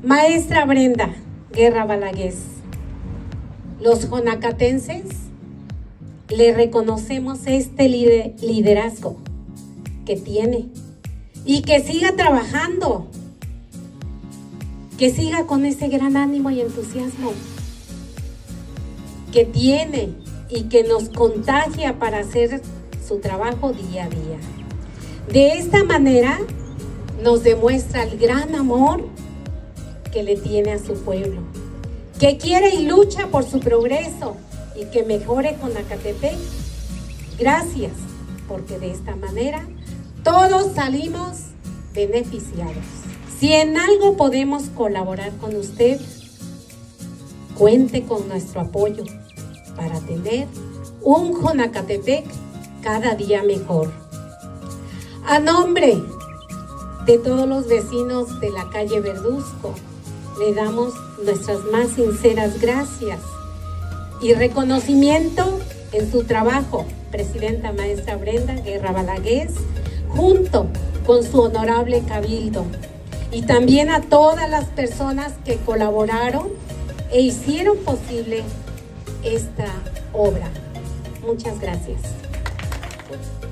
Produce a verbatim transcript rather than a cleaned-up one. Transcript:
Maestra Brenda Guerra Balagués, los jonacatenses le reconocemos este liderazgo que tiene y que siga trabajando, que siga con ese gran ánimo y entusiasmo que tiene y que nos contagia para hacer su trabajo día a día. De esta manera nos demuestra el gran amor que le tiene a su pueblo, que quiere y lucha por su progreso y que mejore Jonacatepec. Gracias, porque de esta manera todos salimos beneficiados. Si en algo podemos colaborar con usted, cuente con nuestro apoyo para tener un Jonacatepec cada día mejor. A nombre de todos los vecinos de la calle Verduzco, le damos nuestras más sinceras gracias y reconocimiento en su trabajo, Presidenta Maestra Brenda Guerra Balagués, junto con su honorable cabildo, y también a todas las personas que colaboraron e hicieron posible esta obra. Muchas gracias.